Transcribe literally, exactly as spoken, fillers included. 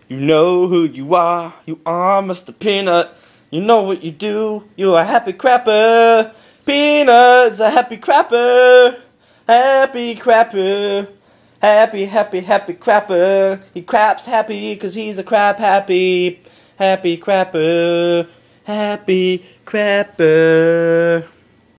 You know who you are, you are Mister Peanut. You know what you do, you're a happy crapper. Peanut's a happy crapper. Happy crapper. Happy, happy, happy crapper. He craps happy cause he's a crap happy. Happy crapper. Happy crapper.